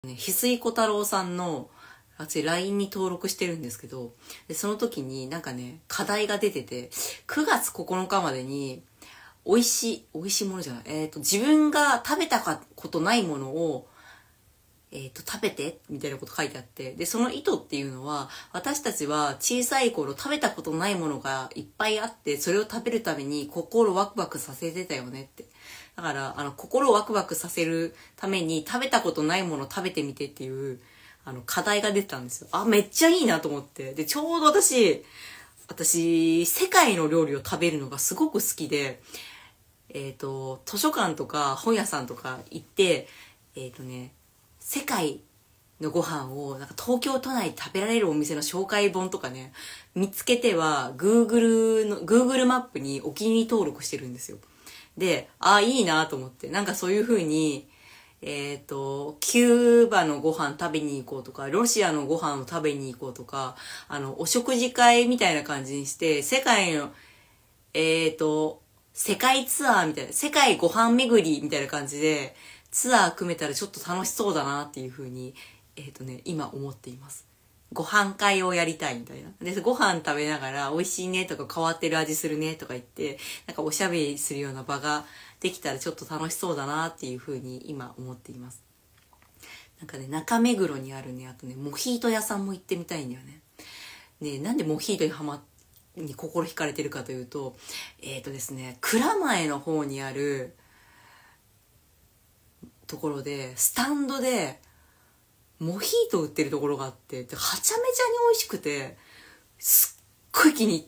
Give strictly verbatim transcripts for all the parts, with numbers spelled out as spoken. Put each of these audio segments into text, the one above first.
ね、翡翠小太郎さんの私 ライン に登録してるんですけど、でその時になんかね課題が出てて、くがつここのかまでに美味しい美味しいものじゃない、えっと自分が食べたことないものをえっと食べてみたいなこと書いてあって、でその意図っていうのは、私たちは小さい頃食べたことないものがいっぱいあって、それを食べるために心ワクワクさせてたよねって。だからあの心ワクワクさせるために食べたことないもの食べてみてっていうあの課題が出てたんですよ。あ、めっちゃいいなと思って。でちょうど私私世界の料理を食べるのがすごく好きで、えっと図書館とか本屋さんとか行って、えっとね世界のご飯をなんか東京都内で食べられるお店の紹介本とかね見つけては Google の Google マップにお気に入り登録してるんですよ。で、あ、いいなと思って、なんかそういう風にえっとキューバのご飯食べに行こうとか、ロシアのご飯を食べに行こうとか、あのお食事会みたいな感じにして世界のえっと世界ツアーみたいな、世界ご飯巡りみたいな感じでツアー組めたらちょっと楽しそうだなっていう風にえっとね今思っています。ご飯会をやりたいみたいな。で、ご飯食べながら美味しいねとか変わってる味するねとか言って、なんかおしゃべりするような場ができたらちょっと楽しそうだなっていう風に今思っています。なんかね、中目黒にあるね、あとね、モヒート屋さんも行ってみたいんだよね。ね、なんでモヒートにハマっに心惹かれてるかというと、えっとですね、蔵前の方にあるところで、スタンドで、モヒート売ってるところがあって、ではちゃめちゃに美味しくて、すっごい気に入って、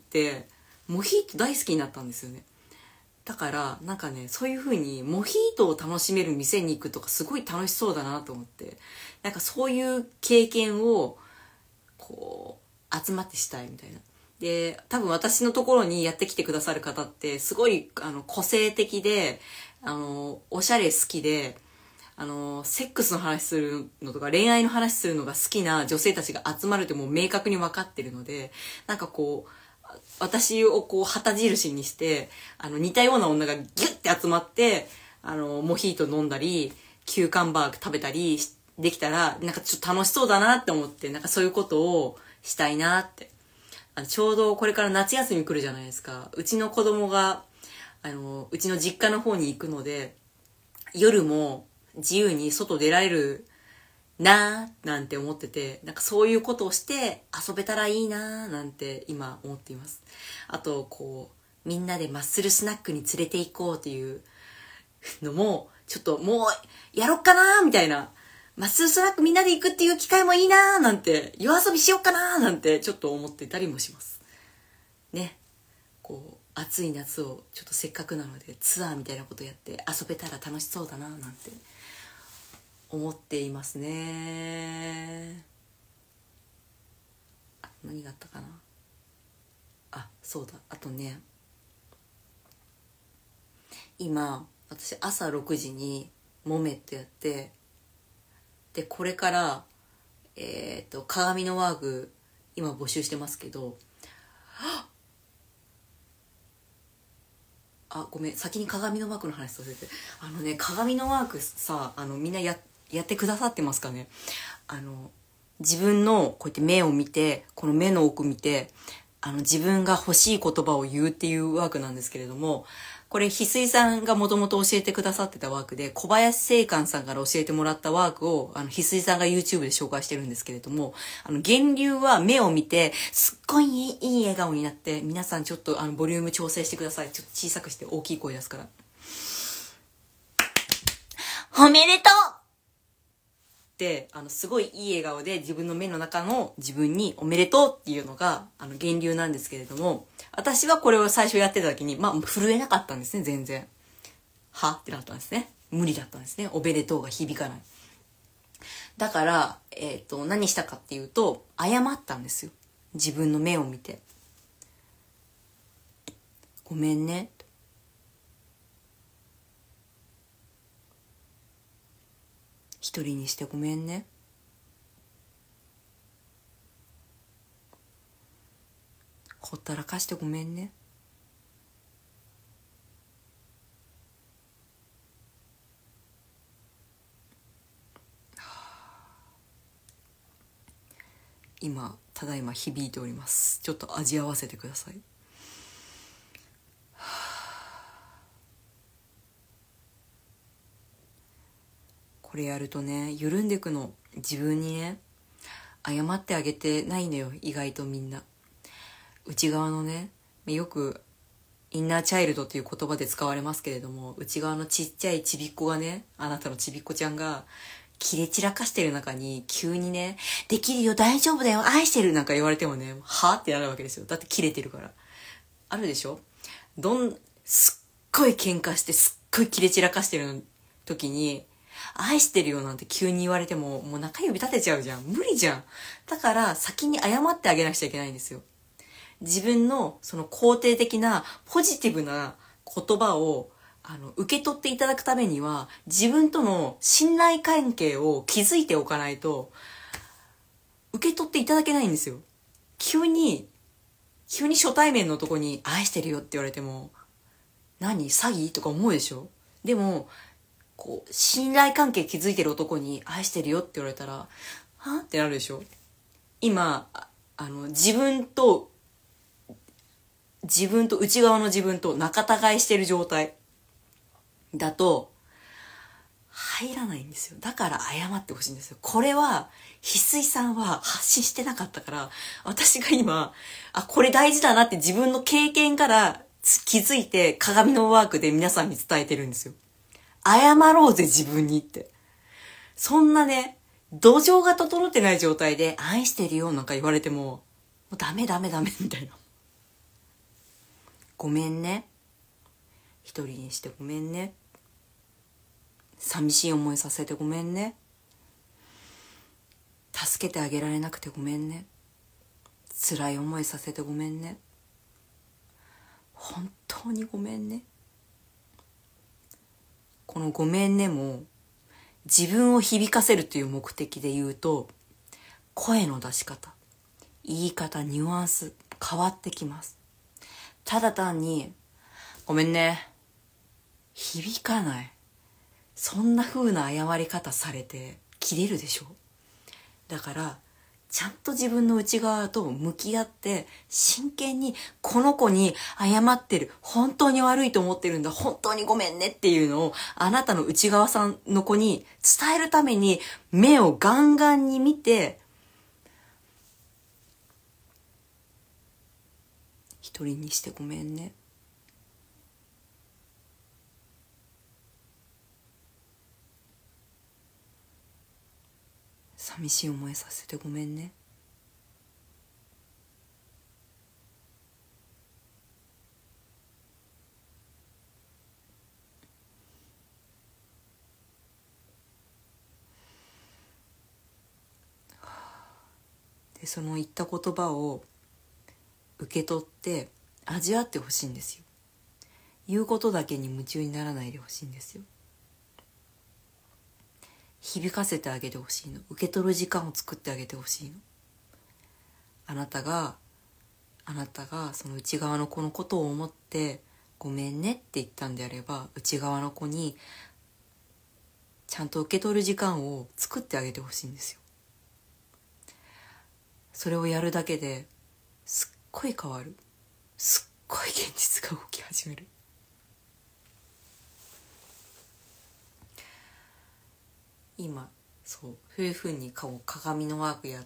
モヒート大好きになったんですよね。だからなんかね、そういう風にモヒートを楽しめる店に行くとかすごい楽しそうだなと思って、なんかそういう経験をこう集まってしたいみたいな。で、多分私のところにやってきてくださる方ってすごいあの個性的で、あのおしゃれ好きで、あのセックスの話するのとか恋愛の話するのが好きな女性たちが集まるってもう明確に分かってるので、なんかこう私をこう旗印にしてあの似たような女がギュッて集まってあのモヒート飲んだりキューカンバーグ食べたりできたらなんかちょっと楽しそうだなって思って、なんかそういうことをしたいなって。あのちょうどこれから夏休み来るじゃないですか。うちの子供があのうちの実家の方に行くので、夜も自由に外出られるなーなんて思ってて、なんかそういうことをして遊べたらいいなーなんて今思っています。あとこうみんなでマッスルスナックに連れて行こうっていうのもちょっともうやろっかなーみたいな、マッスルスナックみんなで行くっていう機会もいいなーなんて、夜遊びしよっかなーなんてちょっと思ってたりもしますね。こう暑い夏をちょっとせっかくなのでツアーみたいなことやって遊べたら楽しそうだなーなんて思っていますね。あ、何があったかな。あ、そうだ、あとね、今私朝ろくじにもめってやって、でこれからえっと鏡のワーク今募集してますけど、あ、ごめん、先に鏡のワークの話させて。あのね、鏡のワークさ、あのみんなややってくださってますかね。あの自分のこうやって目を見て、この目の奥見て、あの自分が欲しい言葉を言うっていうワークなんですけれども、これ翡翠さんがもともと教えてくださってたワークで、小林正観さんから教えてもらったワークをあの翡翠さんが YouTube で紹介してるんですけれども、あの源流は目を見てすっごいいい、いい笑顔になって、皆さんちょっとあのボリューム調整してください。ちょっと小さくして大きい声出すから。おめでとうで、あのすごいいい笑顔で自分の目の中の自分におめでとうっていうのがあの源流なんですけれども、私はこれを最初やってた時にまあ震えなかったんですね。全然はってなったんですね。無理だったんですね。おめでとうが響かない。だからえっと何したかっていうと、謝ったんですよ。自分の目を見て、ごめんね、一人にしてごめんね、ほったらかしてごめんね、 今ただいま響いております。ちょっと味合わせてください。これやるとね緩んでくの。自分にね謝ってあげてないのよ、意外とみんな。内側のね、よくインナーチャイルドっていう言葉で使われますけれども、内側のちっちゃいちびっこがね、あなたのちびっこちゃんが切れ散らかしてる中に急にね、できるよ、大丈夫だよ、愛してるなんか言われてもね、はぁってなるわけですよ。だって切れてるから。あるでしょ。どんすっごい喧嘩してすっごい切れ散らかしてる時に愛してるよなんて急に言われても、もう中指立てちゃうじゃん。無理じゃん。だから先に謝ってあげなくちゃいけないんですよ。自分のその肯定的なポジティブな言葉をあの受け取っていただくためには、自分との信頼関係を築いておかないと受け取っていただけないんですよ。急に急に初対面の男に愛してるよって言われても、何詐欺とか思うでしょ。でもこう信頼関係築いてる男に愛してるよって言われたら、はってなるでしょ。今あの自分と自分と内側の自分と仲違いしてる状態だと入らないんですよ。だから謝ってほしいんですよ。これは翡翠さんは発信してなかったから、私が今あこれ大事だなって自分の経験から気づいて鏡のワークで皆さんに伝えてるんですよ。謝ろうぜ自分にって。そんなね土壌が整ってない状態で愛してるよなんか言われても、もうダメダメダメみたいな。ごめんね、一人にしてごめんね、寂しい思いさせてごめんね、助けてあげられなくてごめんね、辛い思いさせてごめんね、本当にごめんね。このごめんねも自分を響かせるという目的で言うと、声の出し方、言い方、ニュアンス変わってきます。ただ単にごめんね響かない。そんな風な謝り方されて切れるでしょ。だからちゃんと自分の内側と向き合って真剣にこの子に謝ってる、本当に悪いと思ってるんだ、本当にごめんねっていうのをあなたの内側さんの子に伝えるために目をガンガンに見て、一人にしてごめんね、寂しい思いさせてごめんね、でその言った言葉を受け取って味わってほしいんですよ。言うことだけに夢中にならないでほしいんですよ。響かせてあげてほしいの。受け取る時間を作ってあげてほしいの。あなたがあなたがその内側の子のことを思ってごめんねって言ったんであれば、内側の子にちゃんと受け取る時間を作ってあげてほしいんですよ。それをやるだけですっごい変わる。すっごい現実が動き始める。今そうそういうふうに顔鏡のワークやって、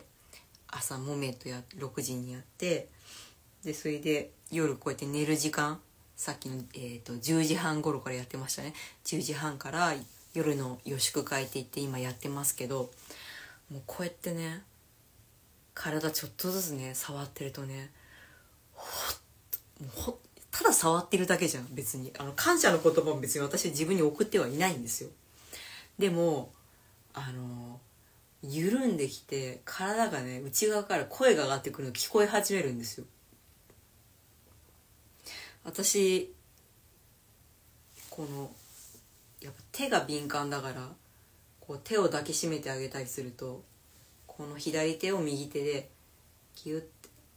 朝もめとやろくじにやって、でそれで夜こうやって寝る時間、さっきの、えー、とじゅうじはん頃からやってましたね。じゅうじはんから夜の予祝会って言って今やってますけど、もうこうやってね体ちょっとずつね触ってるとね、ほっもうほただ触ってるだけじゃん。別にあの感謝の言葉も別に私は自分に送ってはいないんですよ。でもあの緩んできて体がね内側から声が上がってくるの聞こえ始めるんですよ。私このやっぱ手が敏感だから、こう手を抱きしめてあげたりすると、この左手を右手でギュッて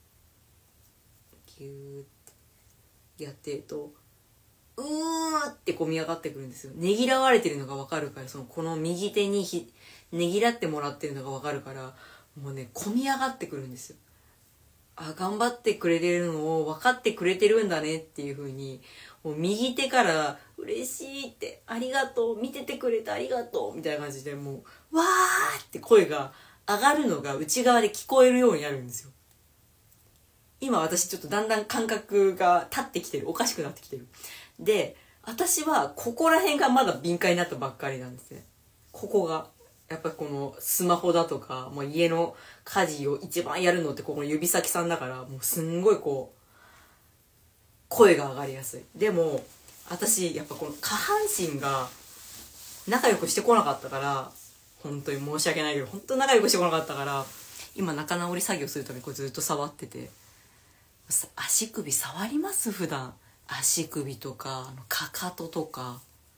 ギューってやってるとうーってこみ上がってくるんですよ。ねぎらわれてるのが分かるから、そのこの右手にひねぎらってもらってるのが分かるから、 もうね込み上がってくるんですよ。あ、頑張ってくれてるのを分かってくれてるんだねっていう風に、もう右手から嬉しいって、ありがとう、見ててくれてありがとうみたいな感じで、もうわーって声が上がるのが内側で聞こえるようになるんですよ。今私ちょっとだんだん感覚が立ってきてる、おかしくなってきてる。で、私はここら辺がまだ敏感になったばっかりなんですね。ここがやっぱりこのスマホだとか、もう家の家事を一番やるのってここの指先さんだから、もうすんごいこう声が上がりやすい。でも私やっぱこの下半身が仲良くしてこなかったから、本当に申し訳ないけど本当に仲良くしてこなかったから、今仲直り作業するためにこれずっと触ってて、足首触ります？普段足首とかかかととか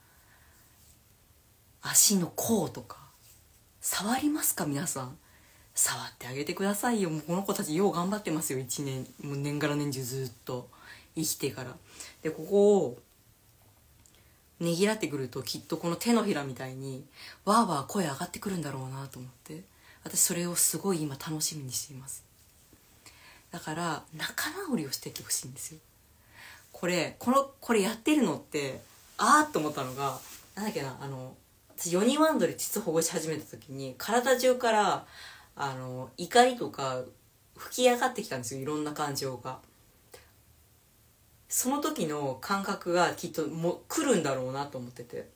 足の甲とか触りますか？皆さん触ってあげてくださいよ。もうこの子たちよう頑張ってますよ。いちねんもう年がら年中ずっと生きてから。でここをねぎらってくると、きっとこの手のひらみたいにわーわー声上がってくるんだろうなと思って、私それをすごい今楽しみにしています。だから仲直りをしてってほしいんですよ。これこのこれやってるのってあーっと思ったのが、なんだっけな、あの私よにんワンドで膣保護し始めた時に体中からあの怒りとか吹き上がってきたんですよ、いろんな感情が。その時の感覚がきっともう来るんだろうなと思ってて、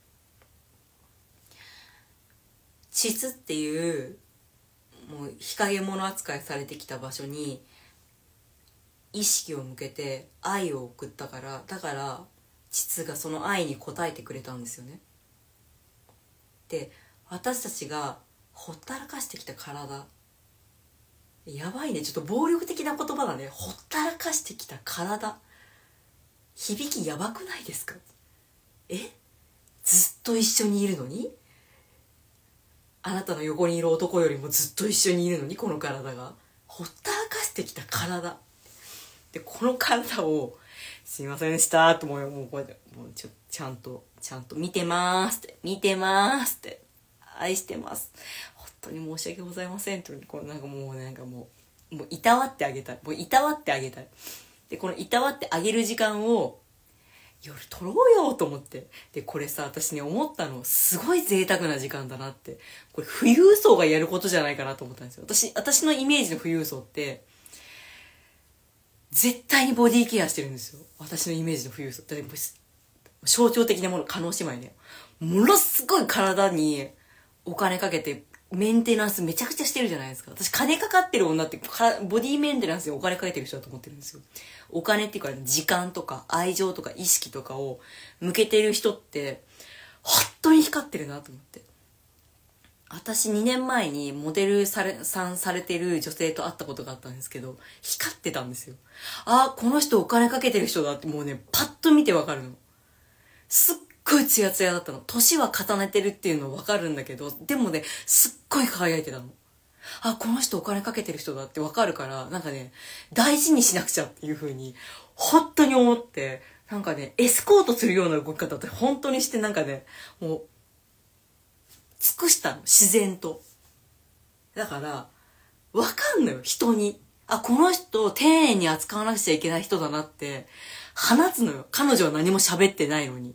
膣っていうもう日陰者扱いされてきた場所に意識を向けて愛を送ったから、だから膣がその愛に応えてくれたんですよね。で、私たちがほったらかしてきた体、やばいね、ちょっと暴力的な言葉だね。ほったらかしてきた体、響きやばくないですか？え？ずっと一緒にいるのに、あなたの横にいる男よりもずっと一緒にいるのに、この体がほったらかしてきた体で、この体をすいませんでしたと思うよ。もうこうやってもうちょちゃんとちゃんと見てますって見てますって愛してます本当に申し訳ございませんと、こうなんかもうなんかもうもういたわってあげたい、もういたわってあげたい。でこのいたわってあげる時間を夜取ろうよと思って、でこれさ、私ね思ったの、すごい贅沢な時間だなって、これ富裕層がやることじゃないかなと思ったんですよ。私私のイメージの富裕層って絶対にボディケアしてるんですよ。私のイメージの富裕層って象徴的なもの、叶姉妹ね、ものすごい体にお金かけてメンテナンスめちゃくちゃしてるじゃないですか。私金かかってる女ってかボディメンテナンスにお金かけてる人だと思ってるんですよ。お金っていうか時間とか愛情とか意識とかを向けてる人って本当に光ってるなと思って。私にねんまえにモデルされさんされてる女性と会ったことがあったんですけど、光ってたんですよ。あー、この人お金かけてる人だって、もうねパッと見てわかるの。すっごいツヤツヤだったの。年は重ねてるっていうのわかるんだけど、でもねすっごい輝いてたの。あ、この人お金かけてる人だってわかるから、なんかね大事にしなくちゃっていう風に本当に思って、なんかねエスコートするような動き方って本当にして、なんかねもう尽くしたの、自然と。だからわかんのよ、人に。あ、この人丁寧に扱わなくちゃいけない人だなって放つのよ。彼女は何も喋ってないのに。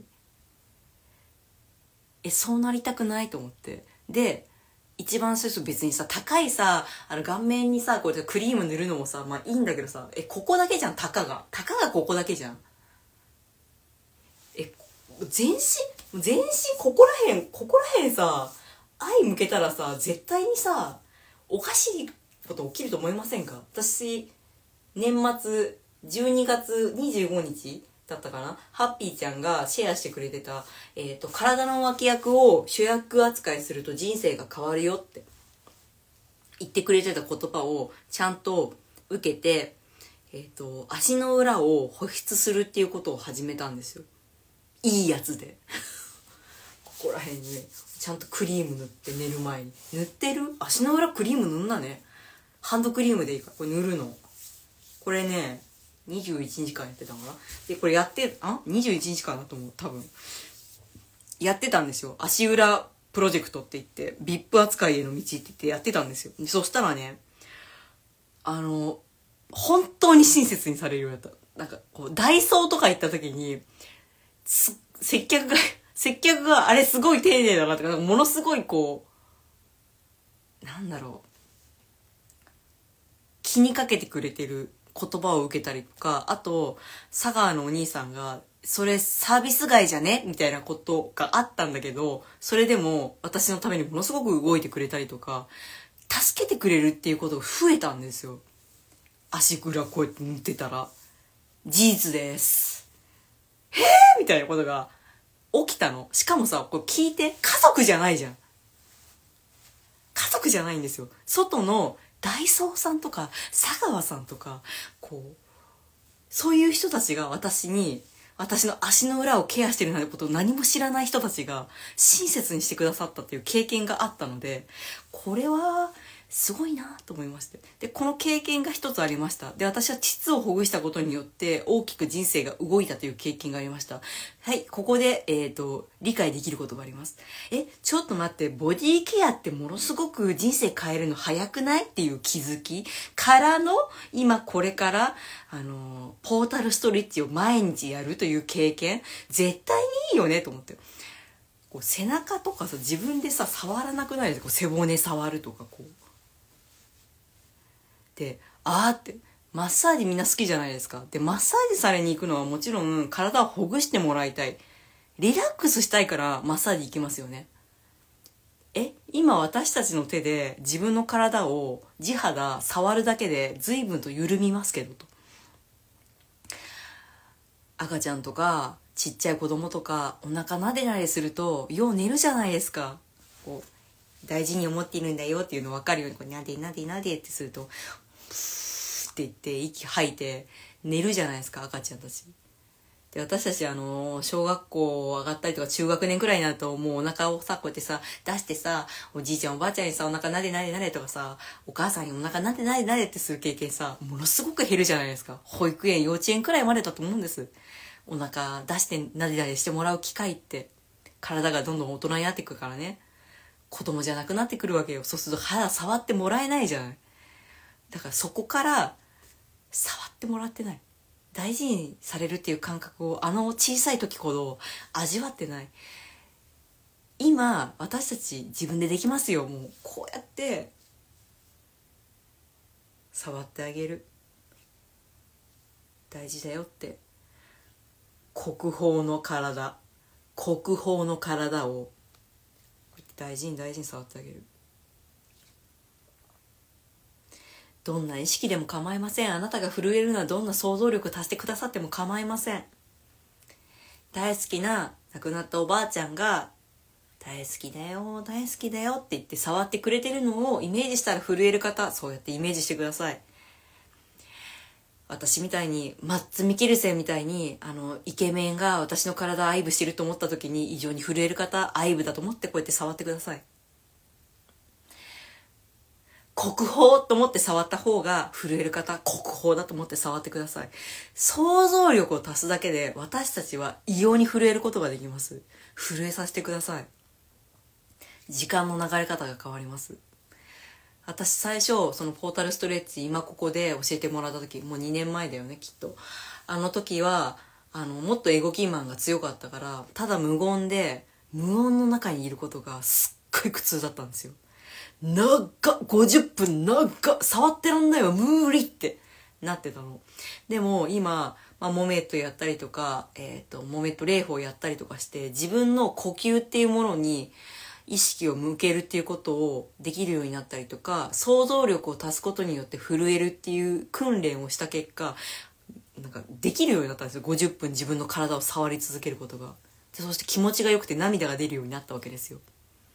え、そうなりたくないと思って。で、一番最初別にさ、高いさ、あの顔面にさ、こうやってクリーム塗るのもさ、まあいいんだけどさ、え、ここだけじゃん、たかが。たかがここだけじゃん。え、全身全身ここらへん、ここらへんさ、愛向けたらさ、絶対にさ、おかしいこと起きると思いませんか？私、年末、じゅうにがつにじゅうごにちだったかな、ハッピーちゃんがシェアしてくれてた、えっと、体の脇役を主役扱いすると人生が変わるよって言ってくれてた言葉をちゃんと受けて、えっと、足の裏を保湿するっていうことを始めたんですよ。いいやつで。ここら辺にね、ちゃんとクリーム塗って寝る前に。塗ってる？足の裏クリーム塗んなね。ハンドクリームでいいから、これ塗るの。これね、にじゅういちにちかんやってたのかな。で、これやって、あ ?にじゅういちにちかなと思う、多分。やってたんですよ。足裏プロジェクトって言って、ブイアイピー 扱いへの道って言ってやってたんですよ。そしたらね、あの、本当に親切にされるようになった。なんか、こう、ダイソーとか行った時に、接客が、接客があれすごい丁寧だなとか、なんかものすごいこう、なんだろう、気にかけてくれてる言葉を受けたりとか、あと、佐川のお兄さんが、それサービス外じゃねみたいなことがあったんだけど、それでも私のためにものすごく動いてくれたりとか、助けてくれるっていうことが増えたんですよ。足ぐらこうやって塗ってたら。事実です。へーみたいなことが起きたの。しかもさ、これ聞いて、家族じゃないじゃん。家族じゃないんですよ。外のダイソーさんとか、佐川さんとか、こう、そういう人たちが私に、私の足の裏をケアしてるなんてことを何も知らない人たちが親切にしてくださったっていう経験があったので、これはすごいなと思いまして。で、この経験が一つありました。で、私は膣をほぐしたことによって大きく人生が動いたという経験がありました。はい、ここで、えっと、理解できることがあります。え、ちょっと待って、ボディケアってものすごく人生変えるの早くないっていう気づきからの、今これから、あの、ポータルストレッチを毎日やるという経験、絶対にいいよねと思って。こう背中とかさ、自分でさ、触らなくないですか？背骨触るとか、こう。で、あーって、マッサージみんな好きじゃないですか。で、マッサージされに行くのはもちろん体をほぐしてもらいたい。リラックスしたいからマッサージ行きますよね。え、今私たちの手で自分の体を地肌触るだけで随分と緩みますけどと。赤ちゃんとかちっちゃい子供とかお腹なでなでするとよう寝るじゃないですか。こう大事に思っているんだよっていうの分かるようにこうなでなでなでってするとプーって言って息吐いて寝るじゃないですか、赤ちゃんたち。で、私たちあの小学校上がったりとか中学年くらいになるともうお腹をさこうやってさ出してさ、おじいちゃんおばあちゃんにさお腹なでなでなでとかさ、お母さんにお腹なでなでなでってする経験さものすごく減るじゃないですか。保育園幼稚園くらいまでだと思うんです。お腹出してなでなでしてもらう機会って体がどんどん大人になっていくからね、子供じゃなくなってくるわけよ。そうすると肌触ってもらえないじゃない。だからそこから触ってもらってない、大事にされるっていう感覚をあの小さい時ほど味わってない。今私たち自分でできますよ。もうこうやって触ってあげる、大事だよって。国宝の体国宝の体を大事に大事に触ってあげる。どんな意識でも構いません。あなたが震えるのはどんな想像力足してくださっても構いません。大好きな亡くなったおばあちゃんが大好きだよ大好きだよって言って触ってくれてるのをイメージしたら震える方、そうやってイメージしてください。私みたいにマッツ・ミケルセンみたいにあのイケメンが私の体を愛撫してると思った時に異常に震える方、愛撫だと思ってこうやって触ってください。国宝と思って触った方が震える方、国宝だと思って触ってください。想像力を足すだけで私たちは異様に震えることができます。震えさせてください。時間の流れ方が変わります。私最初そのポータルストレッチ今ここで教えてもらった時、もうにねんまえだよねきっと。あの時はあのもっとエゴキーマンが強かったから、ただ無言で無音の中にいることがすっごい苦痛だったんですよ。長っごじゅっぷん長っ触ってらんないわ無理ってなってたの。でも今、まあ、モメットやったりとか、えーと、モメット霊法やったりとかして自分の呼吸っていうものに意識を向けるっていうことをできるようになったりとか、想像力を足すことによって震えるっていう訓練をした結果、なんかできるようになったんですよ。ごじゅっぷん自分の体を触り続けることが。でそして気持ちが良くて涙が出るようになったわけですよ。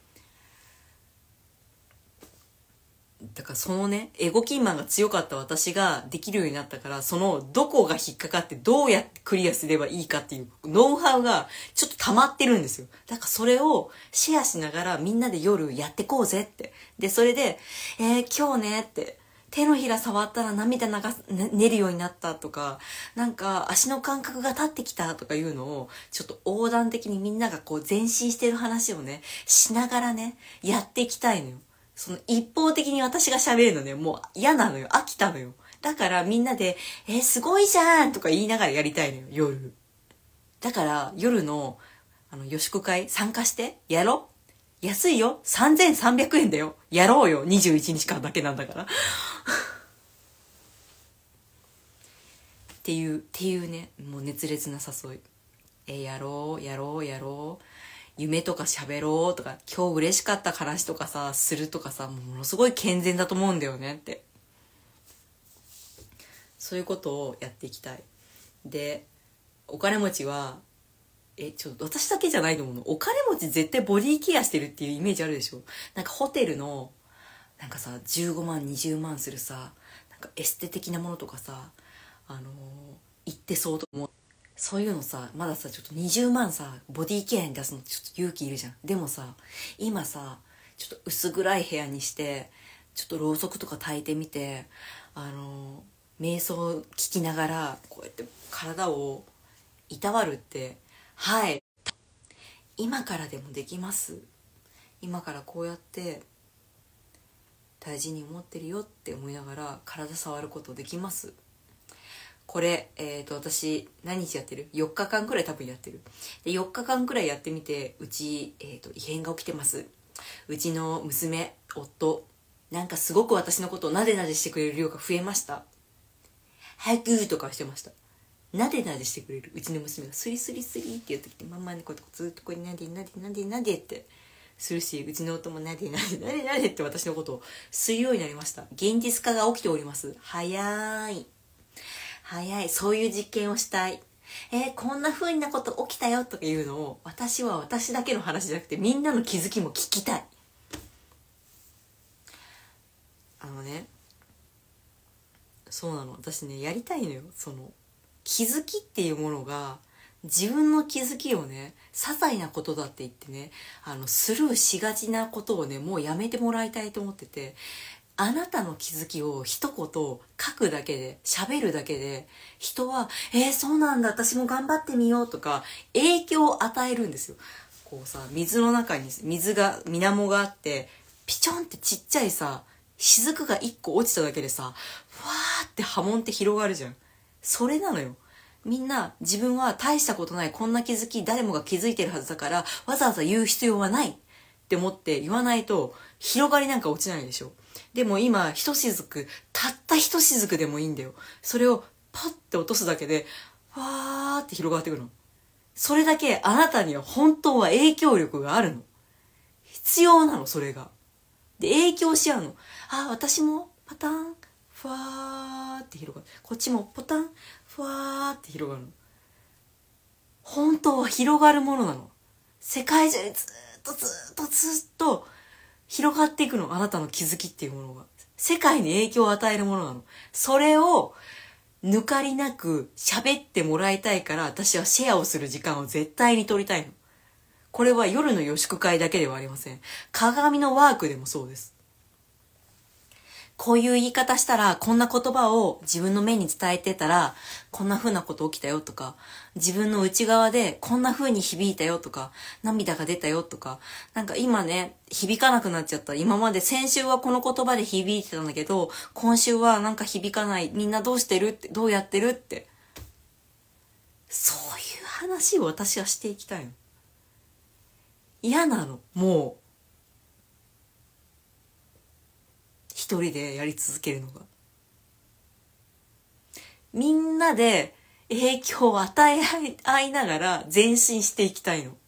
だからそのね、エゴキーマンが強かった私ができるようになったから、そのどこが引っかかってどうやってクリアすればいいかっていうノウハウがちょっと溜まってるんですよ。だからそれをシェアしながらみんなで夜やってこうぜって。で、それで、えー、今日ねって、 手のひら触ったら涙流す、ね、出るようになったとか、なんか足の感覚が立ってきたとかいうのを、ちょっと横断的にみんながこう前進してる話をね、しながらね、やっていきたいのよ。その一方的に私が喋るのね、もう嫌なのよ。飽きたのよ。だからみんなで、えー、すごいじゃんとか言いながらやりたいのよ、夜。だから夜の、あの、予祝会参加して、やろ安いよ。さんぜんさんびゃくえんだよ。やろうよ。にじゅういちにちかんだけなんだから。っていう、っていうね、もう熱烈な誘い。え、やろう、やろう、やろう。夢とか喋ろうとか、今日嬉しかった話とかさ、するとかさ、ものすごい健全だと思うんだよねって。そういうことをやっていきたい。で、お金持ちは、え、ちょっと私だけじゃないと思うの。お金持ち絶対ボディケアしてるっていうイメージあるでしょ。なんかホテルの、なんかさ、じゅうごまん、にじゅうまんするさ、なんかエステ的なものとかさ、あのー、行ってそうと思う。そういうのさ、まださ、ちょっとにじゅうまんさ、ボディケアに出すのちょっと勇気いるじゃん。でもさ、今さ、ちょっと薄暗い部屋にして、ちょっとろうそくとか焚いてみて、あのー、瞑想聞きながら、こうやって体をいたわるって、はい。今からでもできます。今からこうやって大事に思ってるよって思いながら体触ることできます。これ、えっと、私、何日やってる ?よっかかんくらい多分やってる。で、よっかかんくらいやってみて、うち、えっと、異変が起きてます。うちの娘、夫、なんかすごく私のことをなでなでしてくれる量が増えました。早くとかしてました。なでなでしてくれるうちの娘がスリスリスリって言ってきて、ママにこうやってずっとこうなでなでなでなでってするし、うちの夫もなでなでなでなでって私のことをするようになりました。現実化が起きております。早い早い。そういう実験をしたい。えー、こんな風なこと起きたよとかいうのを、私は私だけの話じゃなくてみんなの気づきも聞きたい。あのね、そうなの、私ね、やりたいのよ。その気づきっていうものが、自分の気づきをね、些細なことだって言ってね、あのスルーしがちなことをね、もうやめてもらいたいと思ってて、あなたの気づきを一言書くだけで、喋るだけで、人は、えー、そうなんだ、私も頑張ってみようとか、影響を与えるんですよ。こうさ、水の中に、水が、水面があって、ピチョンってちっちゃいさ、雫が一個落ちただけでさ、わーって波紋って広がるじゃん。それなのよ。みんな自分は大したことない、こんな気づき誰もが気づいてるはずだから、わざわざ言う必要はないって思って言わないと、広がりなんか落ちないでしょ。でも今、ひとしずく、たったひとしずくでもいいんだよ。それをパッて落とすだけで、わーって広がってくるの。それだけあなたには本当は影響力があるの。必要なの、それが。で、影響し合うの。あ、私もパターン、ふわーって広がる。こっちもポタン、ふわーって広がるの。本当は広がるものなの。世界中にずっとずっとずっと広がっていくの。あなたの気づきっていうものが。世界に影響を与えるものなの。それを抜かりなく喋ってもらいたいから、私はシェアをする時間を絶対に取りたいの。これは夜の予祝会だけではありません。鏡のワークでもそうです。こういう言い方したら、こんな言葉を自分の目に伝えてたら、こんな風なこと起きたよとか、自分の内側でこんな風に響いたよとか、涙が出たよとか、なんか今ね、響かなくなっちゃった。今まで先週はこの言葉で響いてたんだけど、今週はなんか響かない。みんなどうしてるって、どうやってるって。そういう話を私はしていきたいの。嫌なの、もう。一人でやり続けるのが。みんなで影響を与え合いながら前進していきたいの。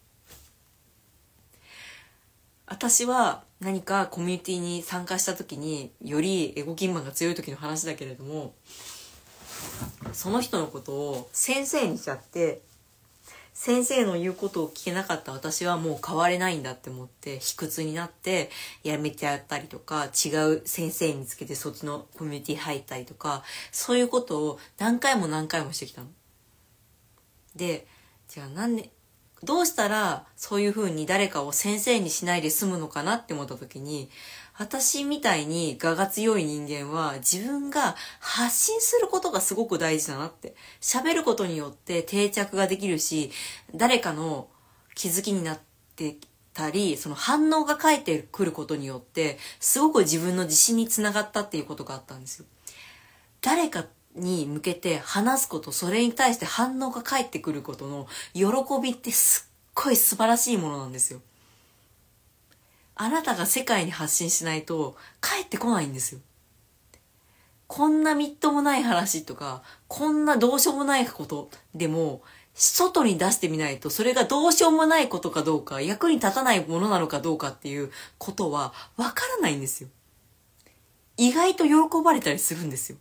私は何かコミュニティに参加した時に、よりエゴキンマンが強い時の話だけれども、その人のことを先生にしちゃって、先生の言うことを聞けなかった私はもう変われないんだって思って卑屈になってやめちゃったりとか、違う先生見つけてそっちのコミュニティ入ったりとか、そういうことを何回も何回もしてきたの。で、じゃあなんで、どうしたらそういう風に誰かを先生にしないで済むのかなって思った時に、 私みたいに我が強い人間は自分が発信することがすごく大事だなって。喋ることによって定着ができるし、誰かの気づきになってたり、その反応が返ってくることによって、すごく自分の自信につながったっていうことがあったんですよ。誰かに向けて話すこと、それに対して反応が返ってくることの喜びってすっごい素晴らしいものなんですよ。あなたが世界に発信しないと返ってこないんですよ。こんなみっともない話とか、こんなどうしようもないことでも、外に出してみないと、それがどうしようもないことかどうか、役に立たないものなのかどうかっていうことはわからないんですよ。意外と喜ばれたりするんですよ。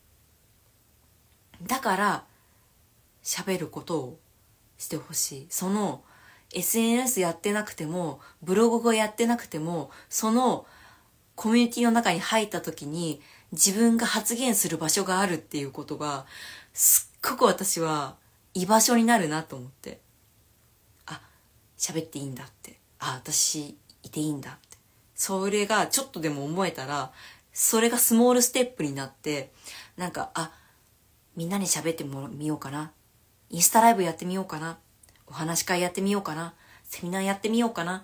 だから、喋ることをしてほしい。その、エスエヌエス やってなくても、ブログをやってなくても、そのコミュニティの中に入った時に、自分が発言する場所があるっていうことが、すっごく私は居場所になるなと思って。あ、喋っていいんだって。あ、私いていいんだって。それがちょっとでも思えたら、それがスモールステップになって、なんか、あ、みんなに喋ってみようかな。インスタライブやってみようかな。お話し会やってみようかな。セミナーやってみようかな。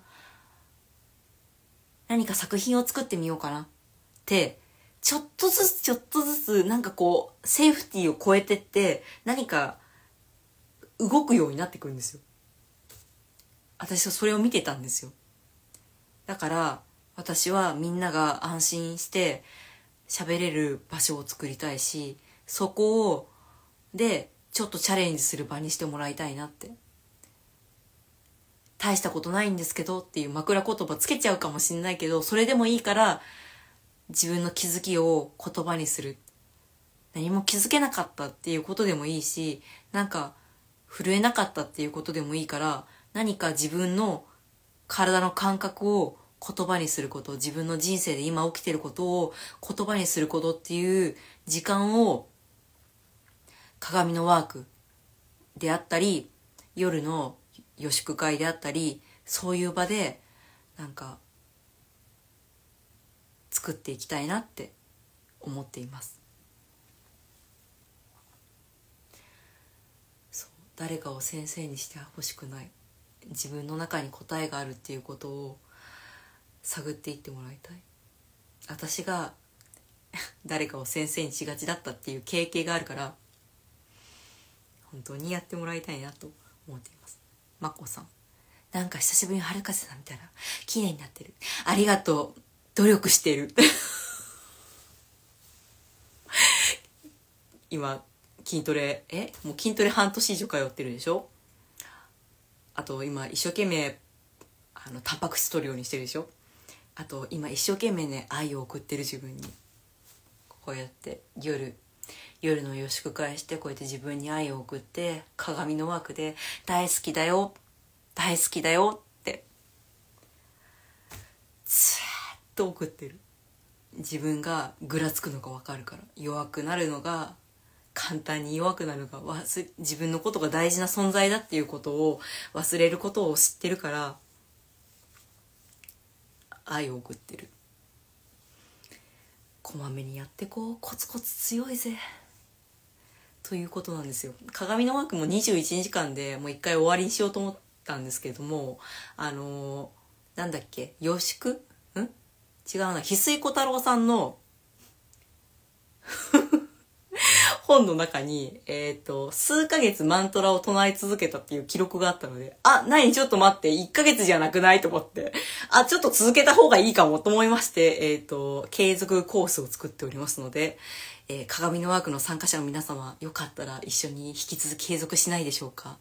何か作品を作ってみようかな。って、ちょっとずつちょっとずつなんかこう、セーフティーを超えてって、何か動くようになってくるんですよ。私はそれを見てたんですよ。だから、私はみんなが安心して喋れる場所を作りたいし、そこを、で、ちょっとチャレンジする場にしてもらいたいなって。大したことないんですけどっていう枕言葉つけちゃうかもしれないけど、それでもいいから自分の気づきを言葉にする。何も気づけなかったっていうことでもいいし、なんか震えなかったっていうことでもいいから、何か自分の体の感覚を言葉にすること、自分の人生で今起きてることを言葉にすることっていう時間を、鏡のワークであったり、夜の予祝会であったり、そういう場でなんか作っていきたいなって思っています。そう、誰かを先生にしてほしくない。自分の中に答えがあるっていうことを探っていってもらいたい。私が誰かを先生にしがちだったっていう経験があるから、本当にやってもらいたいなと思っています。まこさん、なんか久しぶりに春風さん見たら綺麗になってる。ありがとう。努力してる。今筋トレえもう筋トレ半年以上通ってるでしょ。あと今一生懸命あのタンパク質取るようにしてるでしょ。あと今一生懸命ね愛を送ってる自分に。こうやって夜夜の予祝会してこうやって自分に愛を送って、鏡のワークで大好きだよ大好きだよってずーっと送ってる。自分がぐらつくのが分かるから。弱くなるのが簡単に弱くなるのが忘自分のことが大事な存在だっていうことを忘れることを知ってるから、愛を送ってる。こまめにやってこう、コツコツ強いぜということなんですよ。鏡のワークもにじゅういちにちかんでもう一回終わりにしようと思ったんですけれども、あのー、なんだっけ、予祝ん違うな、翡翠小太郎さんの本の中に、えっと、数ヶ月マントラを唱え続けたっていう記録があったので、あ、何ちょっと待って、いっかげつじゃなくないと思って、あ、ちょっと続けた方がいいかもと思いまして、えっと、継続コースを作っておりますので、えー、鏡のワークの参加者の皆様、よかったら一緒に引き続き継続しないでしょうか。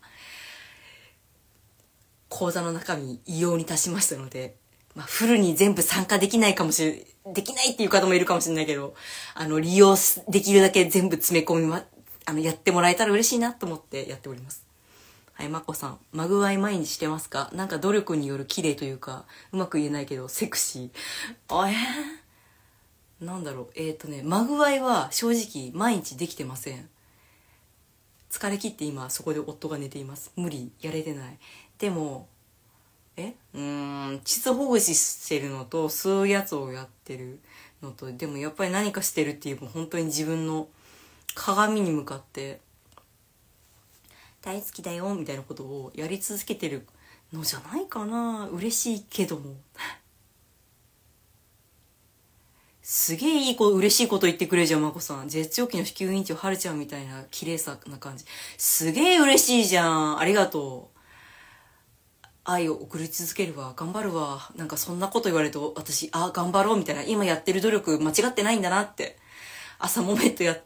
講座の中身異様に足しましたので、まあ、フルに全部参加できないかもしれ、できないっていう方もいるかもしれないけど、あの、利用できるだけ全部詰め込みま、あの、やってもらえたら嬉しいなと思ってやっております。はい、まこさん、まぐわい毎日してますか？なんか努力による綺麗というか、うまく言えないけど、セクシー。あ、えー、なんだろう、えっとね、まぐわいは正直毎日できてません。疲れ切って今そこで夫が寝ています。無理、やれてない。でも、 えうーん、膣ほぐししてるのと、吸うやつをやってるのと、でもやっぱり何かしてるっていう、もう本当に自分の鏡に向かって、大好きだよ、みたいなことをやり続けてるのじゃないかな。嬉しいけども。すげえいい子、嬉しいこと言ってくれるじゃん、まこさん。絶頂期の子宮委員長、はるちゃんみたいな綺麗さな感じ。すげえ嬉しいじゃん。ありがとう。愛を送り続けるわ。頑張るわ。なんかそんなこと言われると、私、あ、頑張ろうみたいな。今やってる努力間違ってないんだなって。朝モメットやって、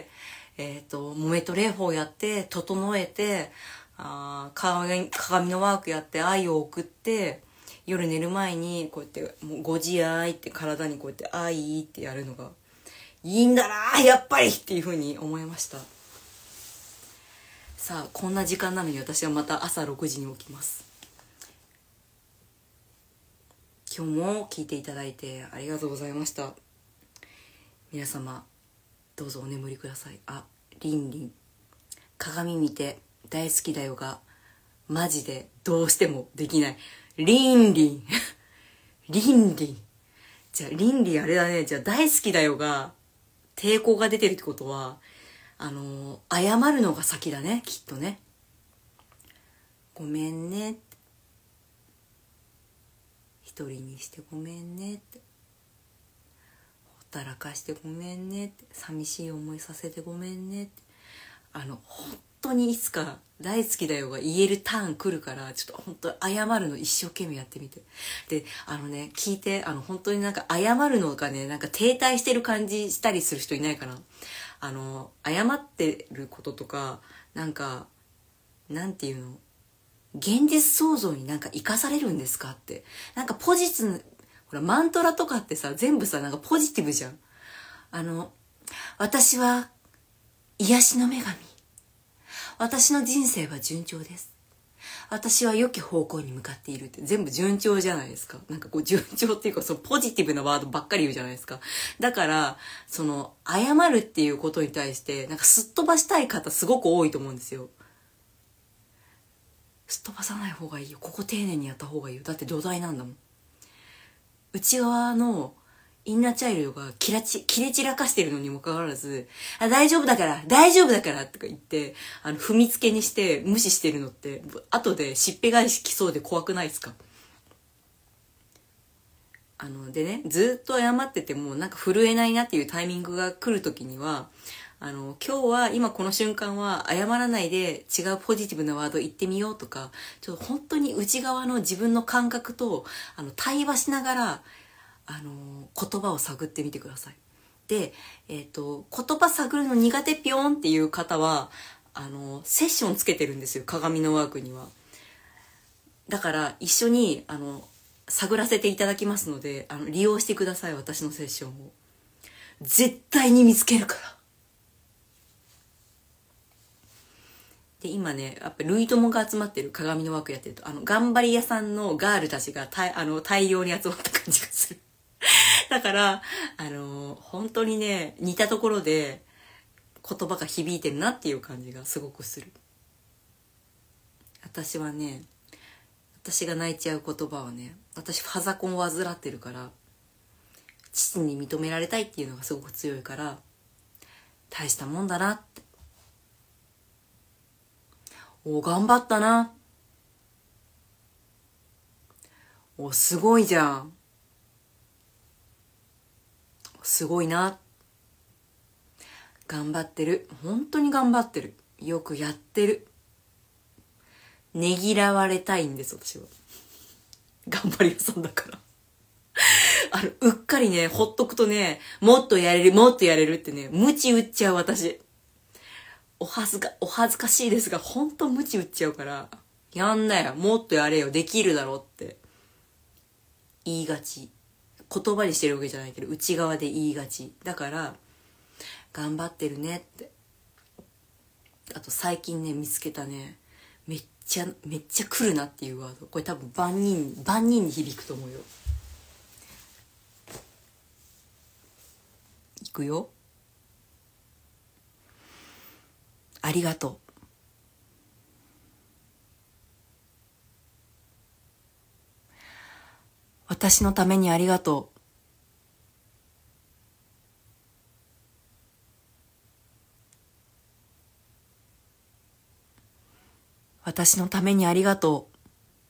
えっと、モメット礼法やって、整えて、あ鏡、鏡のワークやって愛を送って、夜寝る前にこうやってもうご自愛って体にこうやって愛ってやるのがいいんだなやっぱりっていう風に思いました。さあこんな時間なのに私はまた朝ろくじに起きます。今日も聞いていただいてありがとうございました。皆様どうぞお眠りください。あ、リンリン鏡見て大好きだよがマジでどうしてもできない。リンリンリンリンじゃあリンリンあれだね。じゃあ大好きだよが抵抗が出てるってことはあのー、謝るのが先だねきっとね。ごめんねって一人にしてごめんねってほったらかしてごめんねって寂しい思いさせてごめんねってあの本当にいつか大好きだよが言えるターン来るからちょっと本当謝るの一生懸命やってみて。であのね聞いてあの本当になんか謝るのがねなんか停滞してる感じしたりする人いないかな。あの謝ってることとかなんかなんていうの現実創造になんか生かされるんですかってなんかポジティブほらマントラとかってさ全部さなんかポジティブじゃん。あの私は癒しの女神。私の人生は順調です。私は良き方向に向かっているって全部順調じゃないですか。なんかこう順調っていうかそのポジティブなワードばっかり言うじゃないですか。だからその謝るっていうことに対してなんかすっ飛ばしたい方すごく多いと思うんですよ。すっ飛ばさない方がいいよ。ここ丁寧にやった方がいいよ。だって土台なんだもん。内側のインナーチャイルドがキラチ切れ散らかしてるのにもかかわらずあ大丈夫だから大丈夫だからとか言ってあの踏みつけにして無視してるのって後でしっぺ返しきそうで怖くないですか。あのでねずっと謝っててもなんか震えないなっていうタイミングが来る時にはあの今日は今この瞬間は謝らないで違うポジティブなワード言ってみようとかちょっと本当に内側の自分の感覚とあの対話しながらあの言葉を探ってみてください。で、えっと、言葉探るの苦手ぴょんっていう方はあのセッションつけてるんですよ鏡のワークには。だから一緒にあの探らせていただきますのであの利用してください。私のセッションを絶対に見つけるから。で今ねやっぱ類友が集まってる鏡のワークやってるとあの頑張り屋さんのガールたちがたあの大量に集まった感じがする。だから、あのー、本当にね、似たところで言葉が響いてるなっていう感じがすごくする。私はね、私が泣いちゃう言葉はね、私ファザコンを患ってるから、父に認められたいっていうのがすごく強いから、大したもんだなって。お、頑張ったな。お、すごいじゃん。すごいな。頑張ってる。本当に頑張ってる。よくやってる。ねぎらわれたいんです、私は。頑張り屋さんだから。あの、うっかりね、ほっとくとね、もっとやれる、もっとやれるってね、無知打っちゃう私。お恥ずか、お恥ずかしいですが、ほんと無知打っちゃうから、やんなよ、もっとやれよ、できるだろって。言いがち。言葉にしてるわけじゃないけど内側で言いがちだから頑張ってるねって。あと最近ね見つけたねめっちゃめっちゃ来るなっていうワードこれ多分万人万人に響くと思うよ。いくよ。ありがとう。 私のためにありがとう。私のためにありがとう。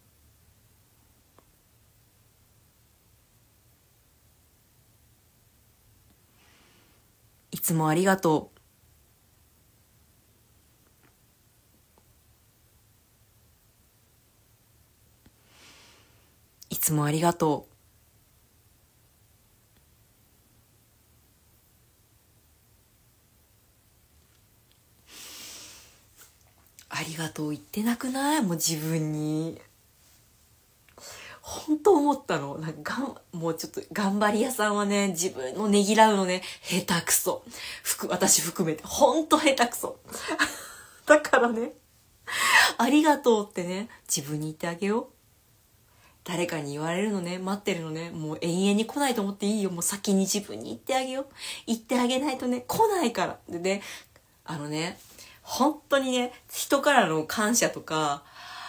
いつもありがとう。いつもありがとう。ありがとう言ってなくない？もう自分に。本当思ったの。なんかがん、もうちょっと頑張り屋さんはね、自分のねぎらうのね、下手くそ。ふく、私含めて、ほんと下手くそ。だからね、ありがとうってね、自分に言ってあげよう。誰かに言われるのね、待ってるのね、もう永遠に来ないと思っていいよ。もう先に自分に言ってあげよう。言ってあげないとね、来ないから。でね、あのね、本当にね、人からの感謝とか、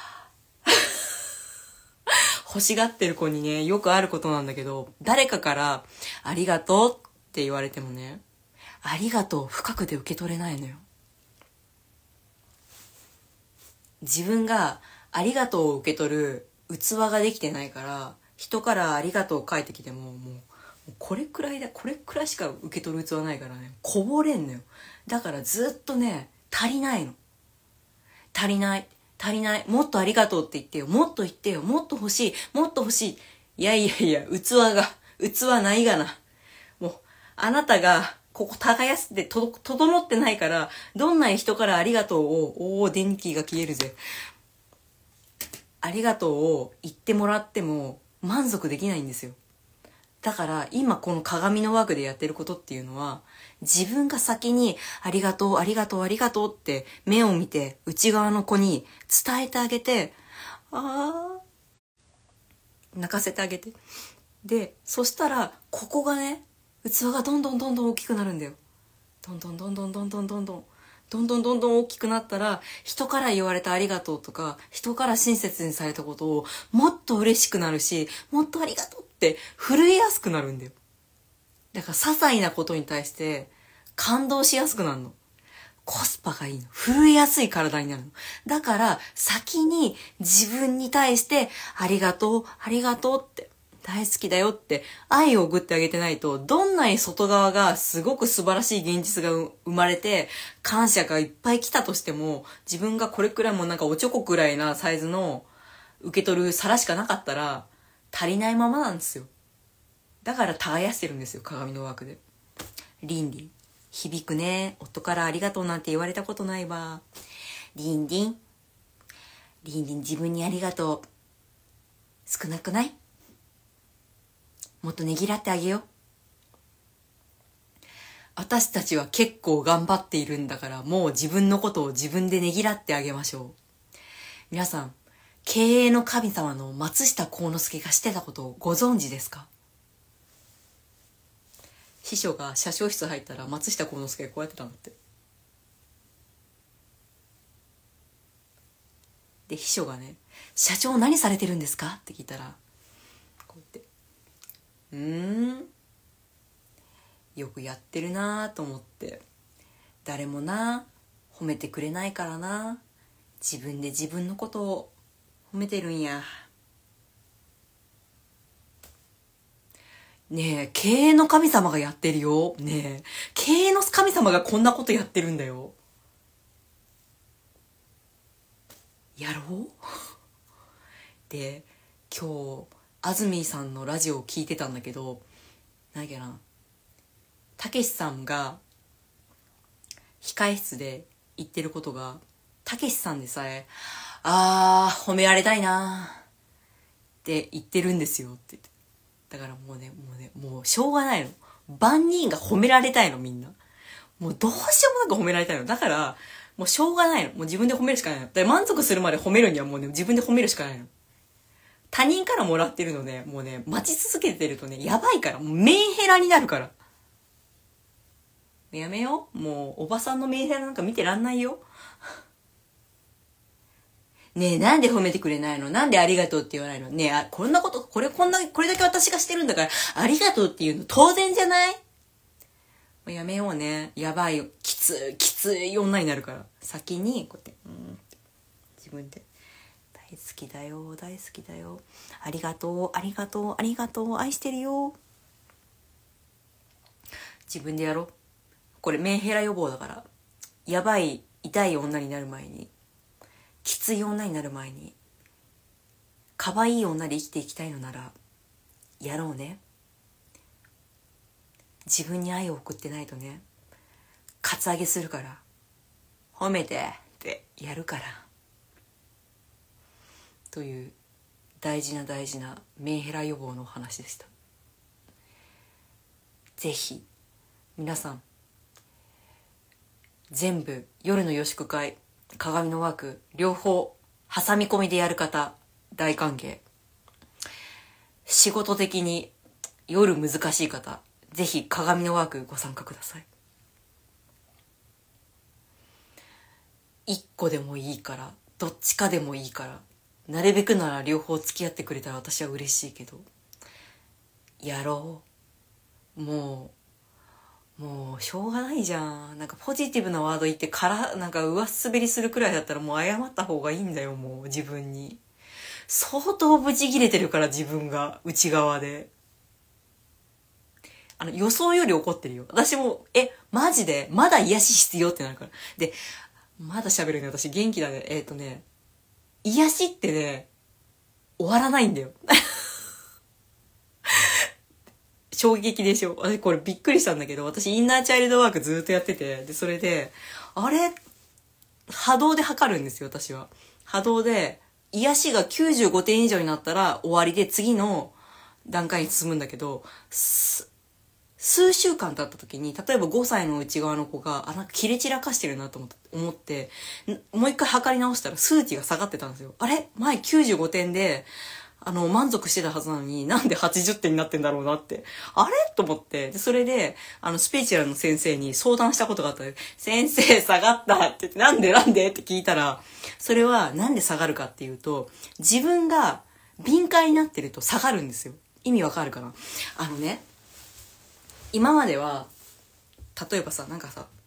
欲しがってる子にね、よくあることなんだけど、誰かからありがとうって言われてもね、ありがとう深くで受け取れないのよ。自分がありがとうを受け取る器ができてないから、人からありがとう返ってきても、もう、これくらいだ、これくらいしか受け取る器ないからね、こぼれんのよ。だからずっとね、足りないの。足りない。足りない。もっとありがとうって言ってよ。もっと言ってよ。もっと欲しい。もっと欲しい。いやいやいや、器が、器ないがな。もう、あなたが、ここ耕してと、整ってないから、どんな人からありがとうを、おー、電気が消えるぜ。ありがとうを言ってもらっても、満足できないんですよ。だから今この鏡の枠でやってることっていうのは、自分が先にありがとうありがとうありがとうって目を見て内側の子に伝えてあげて、あー泣かせてあげて、でそしたらここがね、器がどんどんどんどん大きくなるんだよ。どんどんどんどんどんどんどんどんどんどんどんどん大きくなったら、人から言われたありがとうとか、人から親切にされたことをもっと嬉しくなるし、もっとありがとうって震えやすくなるんだよ。だから些細なことに対して感動しやすくなるの。コスパがいいの。震えやすい体になるの。だから先に自分に対してありがとう、ありがとうって、大好きだよって愛を送ってあげてないと、どんなに外側がすごく素晴らしい現実が生まれて、感謝がいっぱい来たとしても、自分がこれくらいもなんかおちょこくらいなサイズの受け取る皿しかなかったら、足りないままなんですよ。だから耕してるんですよ、鏡の枠で。リンリン。響くね。夫からありがとうなんて言われたことないわ。リンリン。リンリン自分にありがとう。少なくない？もっとねぎらってあげよう。私たちは結構頑張っているんだから、もう自分のことを自分でねぎらってあげましょう。皆さん、経営の神様の松下幸之助がしてたことをご存知ですか？秘書が社長室入ったら松下幸之助がこうやってたんだって。で、秘書がね、社長何されてるんですかって聞いたら、こうやって、うーん、よくやってるなぁと思って、誰もな褒めてくれないからな、自分で自分のことを褒めてるんや。ねえ、経営の神様がやってるよ。ねえ、経営の神様がこんなことやってるんだよ。やろうで、今日安住さんのラジオを聞いてたんだけど、なんやっけな、たけしさんが控え室で言ってることが、たけしさんでさえあー褒められたいなって言ってるんですよって言って。だからもうね、もうね、もうしょうがないの。万人が褒められたいの、みんな。もうどうしようもなく褒められたいの。だから、もうしょうがないの。もう自分で褒めるしかないの。で、満足するまで褒めるにはもうね、自分で褒めるしかないの。他人からもらってるのね、もうね、待ち続けてるとね、やばいから。もうメンヘラになるから。やめよう。もう、おばさんのメンヘラなんか見てらんないよ。 ねえ、なんで褒めてくれないの？なんでありがとうって言わないの？ねえ、あ、こんなこと、これ、こんな、これだけ私がしてるんだから、ありがとうっていうの当然じゃない？やめようね。やばいよ。きつい、きつい女になるから。先に、こうやって、うん、自分で。大好きだよ、大好きだよ。ありがとう、ありがとう、ありがとう、愛してるよ。自分でやろう。これメンヘラ予防だから。やばい、痛い女になる前に、きつい女になる前に、可愛い女で生きていきたいのならやろうね。自分に愛を送ってないとね、カツアゲするから、褒めてってやるからという大事な大事なメンヘラ予防のお話でした。ぜひ皆さん全部夜の予祝会、鏡のワーク両方挟み込みでやる方大歓迎。仕事的に夜難しい方、ぜひ鏡のワークご参加ください。一個でもいいから、どっちかでもいいから、なるべくなら両方付き合ってくれたら私は嬉しいけど、やろう。もうもうしょうがないじゃん。なんかポジティブなワード言ってからなんか上滑りするくらいだったらもう謝った方がいいんだよ。もう自分に相当ブチ切れてるから、自分が内側であの予想より怒ってるよ。私もえマジでまだ癒し必要ってなるから。でまだ喋るね、私元気だね。えっとね癒しってね終わらないんだよ衝撃でしょ。私これびっくりしたんだけど、私インナーチャイルドワークずっとやってて、でそれであれ波動で測るんですよ。私は波動で癒しがきゅうじゅうごてん以上になったら終わりで次の段階に進むんだけど、数週間経った時に例えばごさいの内側の子があなんか切れ散らかしてるなと思って思ってもう一回測り直したら数値が下がってたんですよ。あれ前きゅうじゅうごてんであの満足してたはずなのになんではちじゅってんになってんだろうなってあれと思って、でそれであのスピーチュアルの先生に相談したことがあったので、先生下がったって言って、なんでなんでって聞いたら、それはなんで下がるかっていうと、自分が敏感になってると下がるんですよ。意味わかるかな？あのね、今までは例えばさ、なんかさ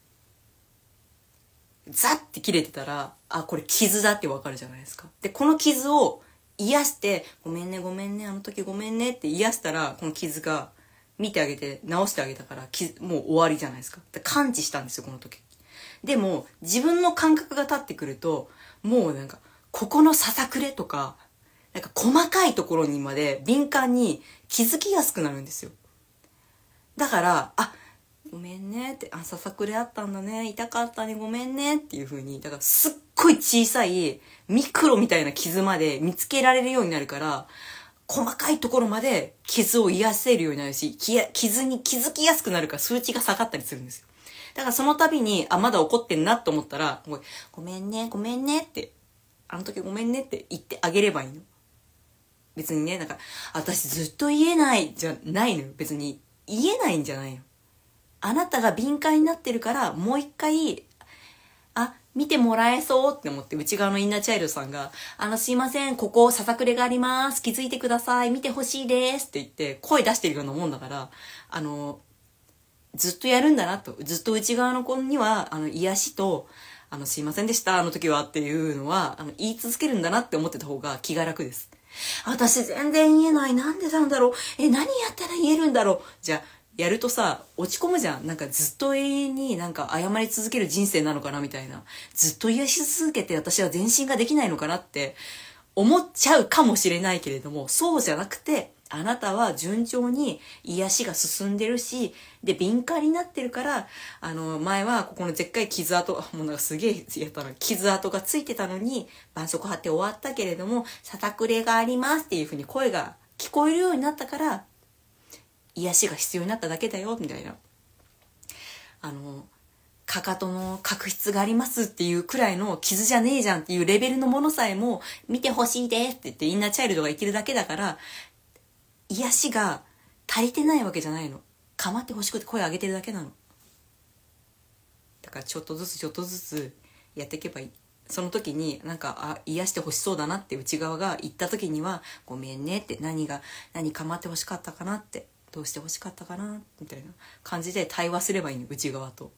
ザッて切れてたら、あこれ傷だってわかるじゃないですか。でこの傷を癒して、ごめんねごめんねあの時ごめんねって癒したら、この傷が見てあげて直してあげたから、もう終わりじゃないですか。で完治したんですよこの時。でも自分の感覚が立ってくると、もうなんかここのささくれとかなんか細かいところにまで敏感に気づきやすくなるんですよ。だからあごめんねって、あささくれあったんだね、痛かったねごめんねっていう風に、だからすっごい小さいミクロみたいな傷まで見つけられるようになるから、細かいところまで傷を癒せるようになるし、傷に気づきやすくなるから数値が下がったりするんですよ。だからその度にあまだ怒ってんなと思ったら、ごめんねごめんねって、あの時ごめんねって言ってあげればいいの。別にね、なんか私ずっと言えないじゃないのよ。別に言えないんじゃないの。あなたが敏感になってるから、もう一回あ見てもらえそうって思って、内側のインナーチャイルドさんがあのすいませんここささくれがあります気づいてください見てほしいですって言って声出してるようなもんだから、あのずっとやるんだなと、ずっと内側の子にはあの癒しとあのすいませんでしたあの時はっていうのはあの言い続けるんだなって思ってた方が気が楽です。私全然言えない、なんでなんだろう、え何やったら言えるんだろう。じゃあやるとさ落ち込むじゃん。なんかずっと永遠になんか謝り続ける人生なのかなみたいな、ずっと癒し続けて私は前進ができないのかなって思っちゃうかもしれないけれども、そうじゃなくてあなたは順調に癒しが進んでるし、で敏感になってるから、あの前はここのでっかい傷跡、もうなんかすげえやったな、傷跡がついてたのに絆創膏貼って終わったけれどもささくれがありますっていう風に声が聞こえるようになったから、癒しが必要になっただけだよみたいな、あのかかとの角質がありますっていうくらいの傷じゃねえじゃんっていうレベルのものさえも見てほしいですって言ってインナーチャイルドが言ってるだけだから、癒しが足りてないわけじゃないの。構ってほしくて声上げてるだけなの。だからちょっとずつちょっとずつやっていけばいい。 その時になんかあ癒してほしそうだなって内側が言った時にはごめんねって、何が何構ってほしかったかなって、どうしてほしかったかなみたいな感じで対話すればいいの、内側と。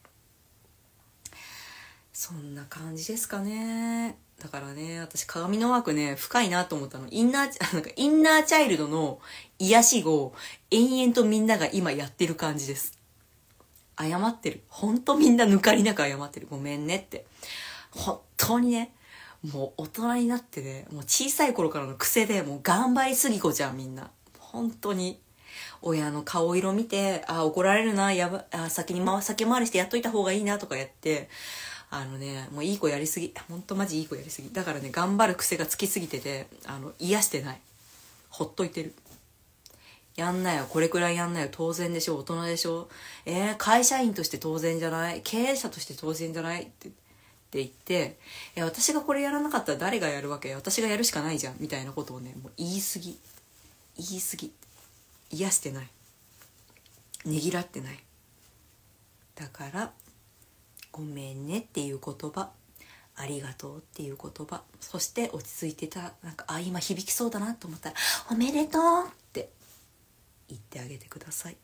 そんな感じですかね。だからね、私鏡のワークね深いなと思ったの。インナーなんかインナーチャイルドの癒しを延々とみんなが今やってる感じです。謝ってる。ほんとみんな抜かりなく謝ってる。ごめんねって。本当にね、もう大人になってね、もう小さい頃からの癖でもう頑張りすぎ子じゃんみんな。本当に親の顔色見て、あ怒られるな、やばあ先に回先回りしてやっといた方がいいなとかやって、あのねもういい子やりすぎ、本当マジいい子やりすぎだからね、頑張る癖がつきすぎてて、あの癒してない。ほっといてる。やんなよ、これくらいやんなよ、当然でしょ、大人でしょ、えー、会社員として当然じゃない、経営者として当然じゃないってって言って、いや私がこれやらなかったら誰がやるわけ、私がやるしかないじゃんみたいなことをね、もう言い過ぎ言い過ぎ、癒してない、ねぎらってない。だからごめんねっていう言葉、ありがとうっていう言葉、そして落ち着いてた、なんかあ今響きそうだなと思ったらおめでとうって言ってあげてください。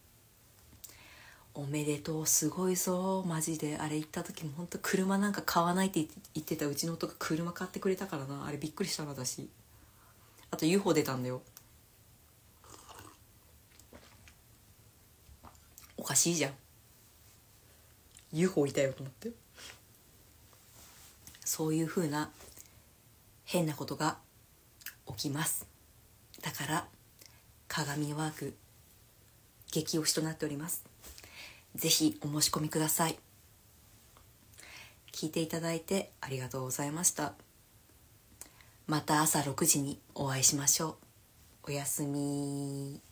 おめでとうすごいぞマジで。あれ行った時も本当車なんか買わないって言ってたうちの夫が車買ってくれたからな。あれびっくりしたな私。あと ユーフォー 出たんだよ。おかしいじゃん、 ユーフォー いたよと思って。そういう風な変なことが起きます。だから鏡ワーク激推しとなっております。ぜひお申し込みください。聞いていただいてありがとうございました。また朝ろくじにお会いしましょう。おやすみ。